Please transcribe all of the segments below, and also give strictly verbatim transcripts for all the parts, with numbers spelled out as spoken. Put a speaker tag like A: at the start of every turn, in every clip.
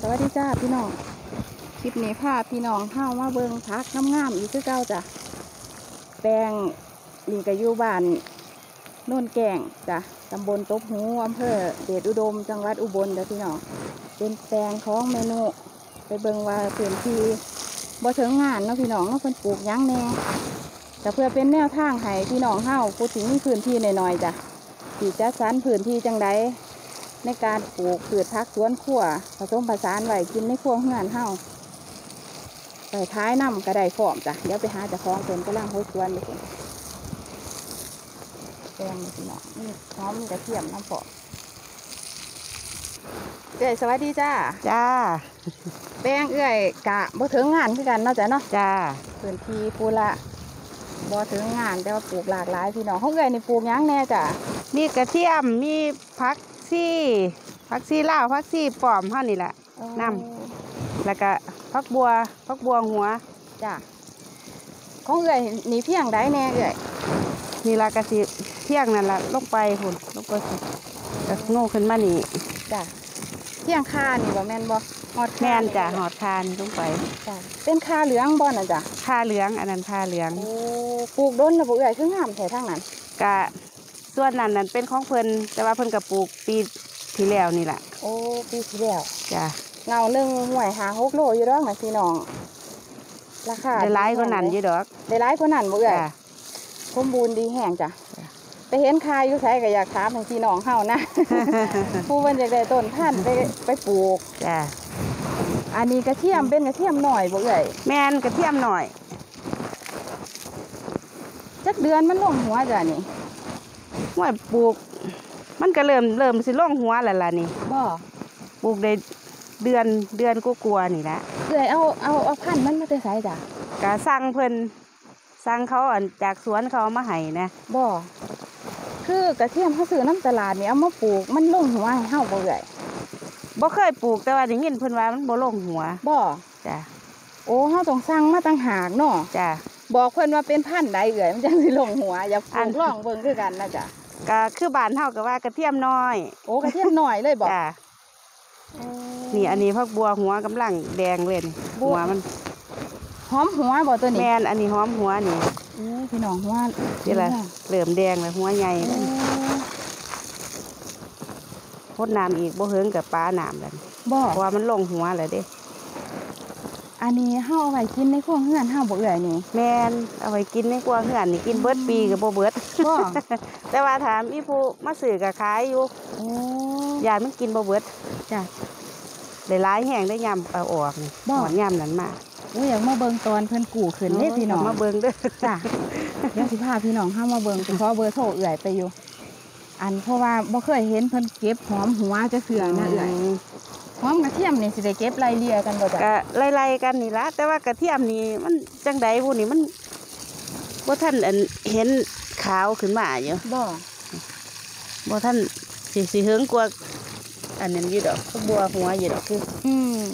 A: วัสดีจ้าพี่น้องคลิปนี้พาพี่น้องเข้ามาเบิ่งพักงามๆอีกคือเก่าจ้ะแปลงนี่ก็อยู่บ้านโน่นแก่งจ้ะตำบลตบหูอำเภอเดชอุดมจังหวัดอุบลจ้ะพี่น้องเป็นแปลงของเมนูไปเบิ่งว่าพื้นที่บ่ถึงงานเนาะพี่น้องเนาะเพิ่นปลูกยังแน่แต่เพื่อเป็นแนวทางให้พี่น้องเฮาพูดถึงมีพื้นที่หน่อยๆจ้ะที่จัดสรรพื้นที่จังใดในการปลูกพืชผักสวนครัวผสมผสานไว้กินในครัวเฮือนเฮาไปท้ายน้ำกระไดฟอมจ้ะเดี๋ยวไปหาเจ้าของเพิ่นกำลังโหยสวนอยู่แปลงนี่พี่น้องนี่หอมกระเทียมน้ำปอเอ้ยสวัสดีจ้า
B: จ้า
A: แปลงเอ้ยกะบ่ถึงงานคือกันเนาะจ้ะเนาะ
B: จ้า
A: พื้นที่ปูละบ่ถึงงานแต่ว่าปลูกหลากหลายพี่น้องเขาเอ้ยนี่ปลูกหยังแน่จ้ะ
B: มีกระเทียมมีผักซี่ผักซี่ลาวผักซี่ปอมเท่านี่แหละน้ำแล้วก็ผักบัวผักบัวหัว
A: จ้ะของเอ้ยนี่เพียงใดแน่เอ้ย
B: นี่ละกระสีเที่ยงนั่นละลงไปหุ่นลงไปกระโง่ขึ้นมานี่
A: จ้ะเพียงคานี่บ่แม่นบ่หอด
B: แม่นจ้ะหอดคานลงไป
A: จ้ะเป็นคาเหลืองบ่น่ะจ้ะ
B: คาเหลืองอันนั้นคาเหลือง
A: โอ้ปลูกด้นแล้วบ่เอ้ยคืองามแท้ทางนั้น
B: กะส่วนนั้นนั่นเป็นของเพิ่นแต่ว่าเพิ่นก็ปลูกปีที่แล้วนี่แหละ
A: โอ้ปีที่แล้ว
B: จ้ะ
A: เงาหนึ่งห่วยหาหกโลอยู่ดอกนะพี่น้องราคา
B: ได้หลายกว่านั้นอยู่ดอก
A: ได้หลายกว่านั้นบ่เอ้ยสมบูรณ์ดีแห้งจ้ะไปเห็นคายอยู่ไสก็อยากถามให้พี่น้องเฮานะ ผู้เพิ่นอยากได้ต้นพันธุ์ไปไปปลูก
B: จ้ะ
A: อันนี้กระเทียมเป็นกระเทียมหน่อยบ่เอ้ย
B: แม่นกระเทียมหน่อย
A: จักเดือนมันลงหัวจ้ะนี่
B: ว่าปลูกมันก็เริ่มเริ่มสิลงหัวแล้วล่ะนี่
A: บ่
B: ปลูกได้เดือนเดือนกลัวๆนี่แหละ
A: เอ้ยเอาเอาเอาพันธุ์มันมาแต่ไสจ้ะ
B: ก็สั่งเพิ่นสั่งเขาอันจากสวนเขามาให้นะ
A: บ่คือกระเทียมเขาซื้อน้ำตลาดนี่เอามาปลูกมันลงหัวให้เฮาบ่เอ้ย
B: บ่เคยปลูกแต่ว่าได้ยินเพิ่นว่ามันบ่ลงหัว
A: บ่
B: จ้ะ
A: โอ้เฮาต้องสั่งมาต่างหากเนาะ
B: จ้ะ
A: บอกเพิ่นว่าเป็นพันธุ์ใดเอ้ยมันจังสิลงหัวอย่าปลูกลองเบิ่งคือกันนะจ้ะ
B: ก็คือบ้านเฮาก็ว่ากระเทียมน้อย
A: โอ้กระเทียมน้อยเลยบ่
B: จ้ะนี่อันนี้ผักบัวหัวกำลังแดงเลยหัวมัน
A: หอมหัวบ่ตัวนี้
B: แม่นอันนี้หอมหัวนี่
A: โอ้พี่น้องหัว
B: นี่แหละเริ่มแดงแล้วหัวใหญ่พดน้ำอีกบ่เฮิงกับปลาน้ำแล้ว
A: บ่
B: เพราะว่ามันลงหัวแล้วเด้
A: อันนี้เฮาเอาไว้กินในครัวเฮือนเฮาบ่เอ่ยนี่
B: แม่นเอาไว้กินในครัวเฮือนนี่กินเบิดปีก็บ่เบิด
A: บ่
B: แต่ว่าถามอีผู้มาซื้อก็ขายอยู่
A: โอ้
B: ยายมันกินบ่เบิดจ้ะได้หลายแห้งได้ยำเอาออกนี่หอนยำนั่นมา
A: โอ้ยอยากมาเบิ่งตอนเพิ่นกู่ขึ้นเด้พี่น้อง
B: มาเบิ่งเด้อ
A: จ้ะเดี๋ยวสิพาพี่น้องเฮามาเบิ่งขอเบอร์โทรเอื่อยไปอยู่อันเพราะว่าบ่เคยเห็นเพิ่นเก็บหอมหัวจะเสือนะเอื่อยหอมกระเทียมนี่สิได้เก็บไล่เลี่ยกันบ่จ้ะ
B: ก็ไล่ๆกันนี่ละแต่ว่ากระเทียมนี่มันจังใดพวกนี้มันบ่ท่านอันเห็นขาวขึ้นมาอยู่
A: บ่
B: บ่ท่านสิสิเฮิงกว่าอันนั้นอยู่ดอกก็บัวหัวอยู่ดอกคือ
A: อืม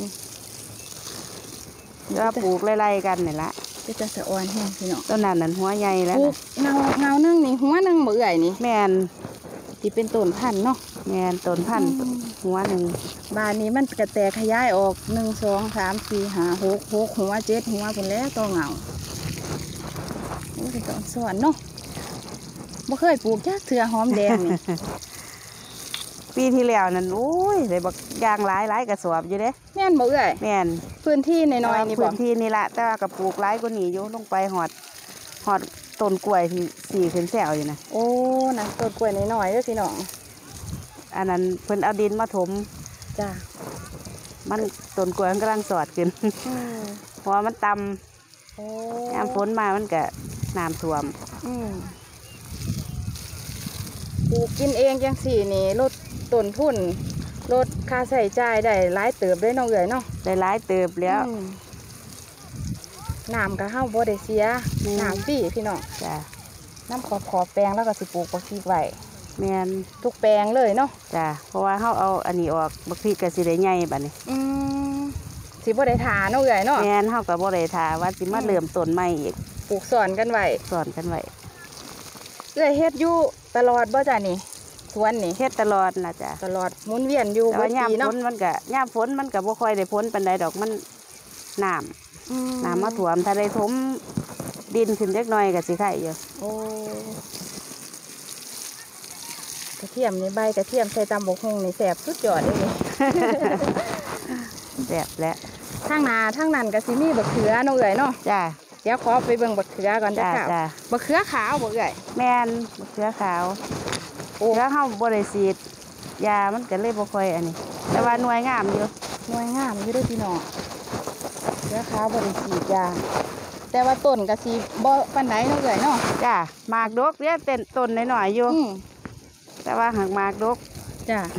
B: ก็ปลูกไล่ๆกันนี่ละ
A: ก็จะสะอ่อนแห้งพี่น้อง
B: ต้นนั้นนั่นหัวใหญ่แล้ว
A: เงาเงานึ่งนี่หัวนึ่งบ่เอื่อยนี่
B: แม่น
A: ที่เป็นต้นพันธุ์เนาะ
B: แม่นต้นพันธุ์หัวหนึ่ง
A: บานนี้มันกระแตขยายออกหนึ่งสองสามสี่ห้าหกหกหัวเจ็ดหัวเป็นแล้วต่อเงาโอ้เป็นต้นสวนเนาะบ่เคยปลูกจักเถื่อหอมแดงนี่
B: ปีที่แล้วนั่นโอ้ยได้บักยางหลายหลายกระสอบอยู่เด้
A: แม่นบ่เอ่ย
B: แม่น
A: พื้นที่น้อยๆนี่บ่
B: พื้นที่นี่ละแต่ว่ากระปลูกหลายกว่านี้อยู่ลงไปหอดหอดต้นกล้วยที่สี่ขึ้นแซวอยู่นะ
A: โอ้นะต้นกล้วยน้อยๆเด้อพี่น้อง
B: อันนั้นเพิ่นเอาดินมาถม
A: จ้ะ
B: มันต้นกล้วยมันกำลังสอดขึ้นเพราะมันต่ำ
A: โอ้
B: น้ำฝนมามันก็น้ำท่วม
A: ปลูกกินเองจังสี่นี่ลดต้นทุนลดค่าใช้จ่ายได้หลายเติบได้น้องเอ๋ยเนาะ
B: ได้หลายเติบแล้ว
A: น้ำก็เฮาบ่ได้เสียน้ำฟรีพี่น้อง
B: จ้ะ
A: น้ำขอบขอบแปลงแล้วก็สิปลูกบักพริกไว้
B: แม่น
A: ทุกแปลงเลยเนาะ
B: จ้ะเพราะว่าเฮาเอาอันนี้ออกบักพริกก็สิได้ใหญ่บัดนี้
A: อืมสิบ่ได้ทาน้องเอ๋ยเนาะ
B: แม่นเฮาก็บ่ได้ทาว่าสิมาเริ่มต้นใหม่อีก
A: ปลูกสอนกันไว้
B: สอนกันไว้
A: เอ๋ยเฮ็ดอยู่ตลอดบ่จ้ะนี่สวนนี่
B: เฮ็ดตลอดนะจ๊ะ
A: ตลอดหมุนเวียนอยู่
B: แต่ว่า
A: เบิด
B: ย่าม
A: ปี
B: ฝ
A: เนาะ
B: นมันก็ย่ามฝนมันก็บ่ค่อยได้ฝนปานใดดอกมันน้ำ
A: อื
B: น้ำมาถ่วมถ้าได้ถมดินขึ้นเล็กน้อยก็สิไข่อยู่
A: โอ้กระเทียมนี่ใบกระเทียมใส่ตำบกฮงนี่แสบสุดยอดเลยนี่
B: แบบและ
A: ทางนาทางนั้นก็สิมีบักเขือเนาะเอ่ยเนาะ
B: จ้า
A: เดี๋ยวขอไปเบิ่งบักเขือก่อนจ้ะ
B: จ้า
A: ค่ะ
B: จ้า
A: บักเขือขาวบ่เอ่ย
B: แม่นเสือขาวเสือเฮาบ่ได้ฉีดยามันก็เลยบ่ค่อยอันนี้ แต่ว่าหน่วยงามอยู่
A: หน่วยงามอยู่เด้วยพี่น้องเขือขาวบ่ได้ฉีดยาแต่ว่าต้นก็สิบ่ปานใดเนาะเอ่ยเนาะ
B: จ้าหมากดกเรียเต้นต้นน้อยๆอยู่
A: อืม
B: แต่ว่าหากหมากดก
A: จ้ะ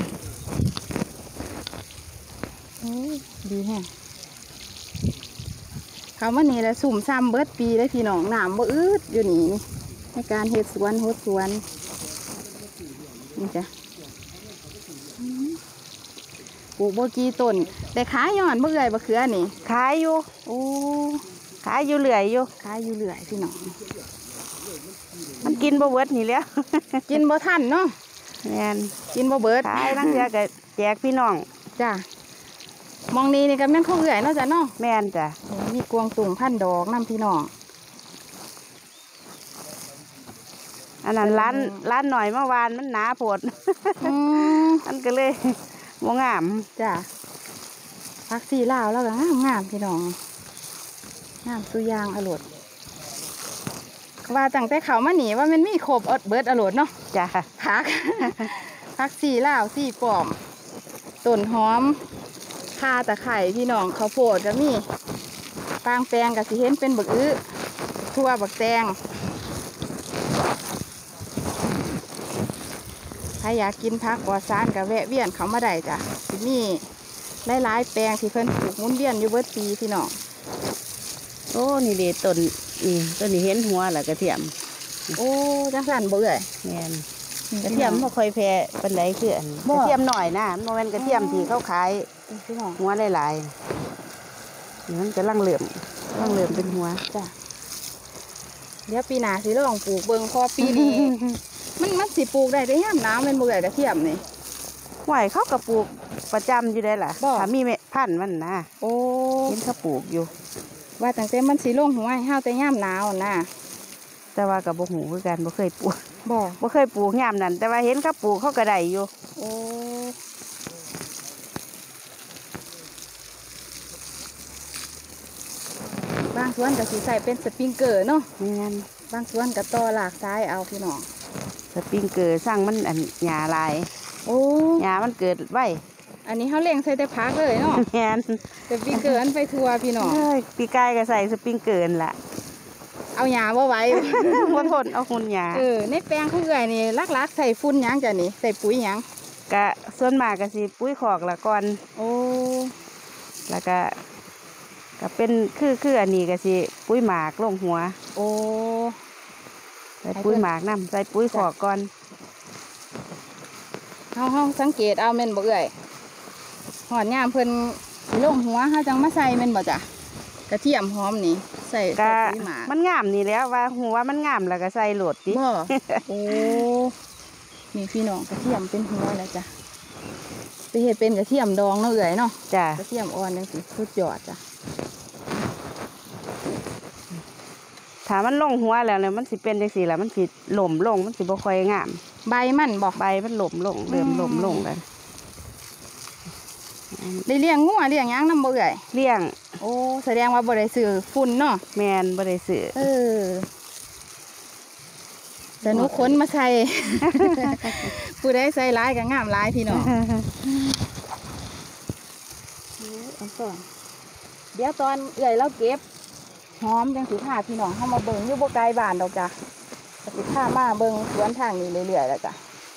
A: โอ้ยดีแฮะเขามานี่แหละสุ่มซ้ำเบิดปีเลยพี่น้องน้ำบ่อืดอยู่นี่นี่ในการเฮ็ดสวนโฮดสวนนี่จ้ะอืมปลูกบ่กี่ต้นแต่ขายย้อนบ่เอื่อยบ่เขือนี่
B: ขายอยู่
A: โอ้
B: ขายอยู่เรื่อยอยู่
A: ขายอยู่เรื่อยพี่น้อง
B: มันกินบ่เบิดนี่แหล้ว
A: กินบ่ทันเนาะ
B: แม่น
A: กินบ่เบิด
B: ขายนั่งเทื่อก็แจกพี่น้อง
A: จ้ะมองนี้นี่ก็แม่นของเอื่อยเนาะจ้ะเนาะ
B: แม่นจ้ะ
A: โอ้มีกวางตุ่งพันดอกน้ำพี่น้อง
B: อันนั้นร้านร้านหน่อยเมื่อวานมันหนาโพด
A: อืม
B: มันก็เลยบ่งาม
A: จ้ะพักสีลาวแล้วก็งามงามพี่น้องงามสุยางอรดว่าตั้งแต่เขามาหนีว่ามันมีครบอดเบิดอรดเนาะ
B: จ้ะ
A: พัก พักสีลาวสีปอมต้นหอมข่าตะไคร่พี่น้องข้าวโพดก็มีปางแปลงกับสิเห็นเป็นบักอื้อทั่วบักแตงถ้าอยากกินพักปลอดสารกับแวะเวียนเขามาได้จ้ะสิมีหลายๆแปลงที่เพิ่นปลูกหมุนเวียนอยู่เบิดปีพี่น้อง
B: โอ้นี่เด็ต้นนี่ต้นนี้เห็นหัวแล้วกระเทียม
A: โอ้จังสันเบื่อ
B: แม่นกระเทียมบ่ค่อยแพ้ปานใดคืออันกระเทียมหน่อยนะมันบ่แม่นกระเทียมที่เขาขาย
A: พี่น้อง
B: หัวหลายๆนี่มันกำลังเหลื่อมกำลังเหลื่อมเป็นหัว
A: จ้ะเดี๋ยวปีหน้าสิลองปลูกเบิ่งพอปีนี้ มันมันสิปลูกได้ได้ย่ำน้ำเป็นเบื่อกระเทียมนี่
B: ห้วยเขาก็ปลูกประจำอยู่ได้ล่ะ
A: บ่
B: ถ้ามีเม็ดพันธุ์มันนะ
A: โอ้
B: เห็นเขาปลูกอยู่
A: ว่าตั้งแต่มันสิลงหัวให้เฮาแต่ย่ำหนาวน่ะ
B: แต่ว่ากับบ่หูคือกันบ่เคยปลูก
A: บ่
B: บ่เคยปลูกยามนั้นแต่ว่าเห็นเขาปลูกเขาก็ได้อยู่
A: โอ้บางสวนก็สิใส่เป็นสปริงเกอร์เนาะ
B: แม่น
A: บางสวนก็ต่อหลากซ้ายเอาพี่น้อง
B: สปริงเกอร์สร้างมันอันหญ้าหลาย
A: โอ้
B: หญ้ามันเกิดไว้
A: อันนี้เขาเลี้ยงใส่แต่พักเลยเนาะ
B: แม่น
A: แต่สปริงเกอร์อันไปทัวพี่น้อง
B: เอ้ยปีกายก็ใส่สปริงเกอร์นั่นล่ะ
A: เอาหญ้าบ่ไหว้
B: บ่ทนเอาหุ่นหญ้า
A: เออในแปลงเขาเอื่อยนี่ลักๆใส่ฝุ่นหยังจ้ะนี่ใส่ปุ๋ยหยัง
B: ก็ส่วนมากก็สิปุ๋ยคอกละก่อน
A: โอ้
B: แล้วก็ก็เป็นคือคืออันนี้ก็สิปุ๋ยหมากลงหัว
A: โอ้
B: ใส่ปุ๋ยหมากน้ำใส่ปุ๋ยคอกก่อน
A: เฮาเฮาสังเกตเอาแม่นบ่เอื่อยหอดยามเพิ่นสิลงหัวเฮาจังมาใส่แม่นบ่จ้ะกระเทียมหอมนี่ใส่
B: ก็
A: ใส่ปุ๋ยหมาก
B: มันงามนี่แล้วว่าหัวมันงามแล้วก็ใส่โหลดติ
A: บ่โอ้นี่พี่น้องกระเทียมเป็นหัวแล้วจ้ะไปเฮ็ดเป็นกระเทียมดองเนาะเอื่อยเนาะ
B: จ้ะ
A: กระเทียมอ่อนจังสิสุดยอดจ้ะ
B: ถ้ามันลงหัวแล้วเนี่ยมันสิเป็นจังซี่ล่ะมันสิหล่มลงมันสิบ่ค่อยงาม
A: ใบมันบ่
B: ใบมันหล่มลงเริ่ม
A: อืม
B: หล่มลงแล้ว
A: ได้เลี้ยงงัวเลี้ยงหยังนำบ่เอื่อย
B: เลี้ยง
A: โอ้แสดงว่าบ่ได้ซื้อฝุ่นเนาะ
B: แมนบ่ได้ซื้อ
A: เออแต่หนูขนมาใส่ ผู้ใดใส่ร้ายก็งามร้ายพี่น้องเอาก่อนเดี๋ยวตอนเอื่อยเราเก็บหอมจังสิพาพี่น้องเข้ามาเบิ่งอยู่บ่ไกลบ้านดอกจ้ะก็สิพามาเบิ่งสวนทางนี้เรื่อยๆแล้วจ้ะ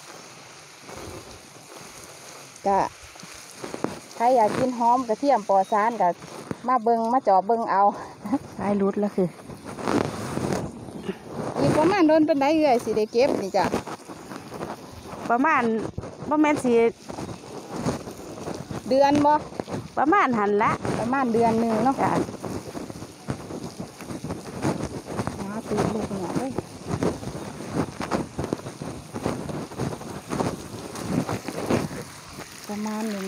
A: ก็ใครอยากกินหอมกระเทียมปอซานก็มาเบิ่งมาจอบเบิ่งเอา
B: สายรุดแล้วคือ
A: อีกประมาณโดนเป็นไดเอื่อยสิได้เก็บนี่จ้ะ
B: ประมาณบ่แม่นสิ
A: เดือนบ่
B: ประมาณหันละ
A: ประมาณเดือนหนึ่งเนาะ
B: จ้ะ
A: หาตีลูกหน่อยเลย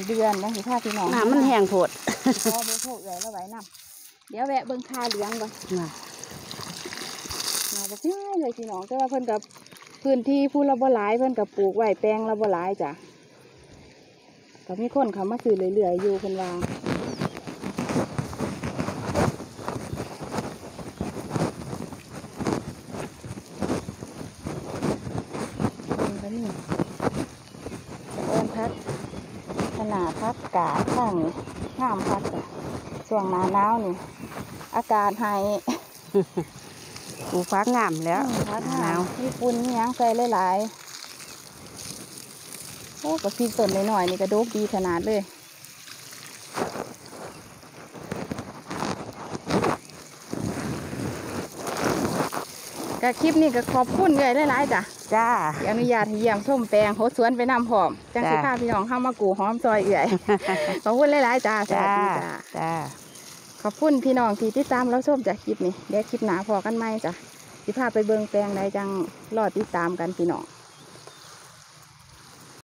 A: เดือนนะสิพาพี่น้อง
B: น้ำมันแห้งโพด
A: พอเบิ่งโพกเลยแล้วไว้น้ำเดี๋ยวแวะเบิ่งคาเหลืองก่อน
B: น่ะ
A: มาบ่ง่ายเลยพี่น้องแต่ว่าเพิ่นกับพื้นที่ผู้ละบ่หลายเพิ่นกับปลูกไว้แปลงละบ่หลายจ้ะก็มีคนเขามาซื้อเรื่อยๆอยู่เพิ่นว่าเพิ่นก็นี่เอิ้นพักขนาดพักกาดข้างนี้งามพักจ้ะช่วงหน้าหนาวนี่อากาศให้
B: ปลูกฟักงามแล้ว
A: พัก
B: ห
A: หาน
B: าว ว
A: มีปุ่นมีหยังใส่หลายๆโอ้ก็พริกต้นหน่อยๆนี่ก็โดกดีขนาดเลยก็คลิปนี้ก็ขอบคุณเลยหลายๆจ้ะ
B: จ้า
A: ที่อนุญาตให้เยี่ยมชมแปลงโหดสวนไปนำพร้อมจังสิ
B: จ้ะ
A: พาพี่น้องเข้ามากูหอมซอยเอื่อย ขอบคุณหลายๆจ้าสวั
B: จ้า
A: สดีจ้า
B: จ้า
A: ขอบคุณพี่น้องที่ติดตามเราชมจากคลิปนี้เดี๋ยวคลิปหนาพอกันไหมจ้ะสิพาไปเบิ่งแปลงใดจังรอติดตามกันพี่น้อง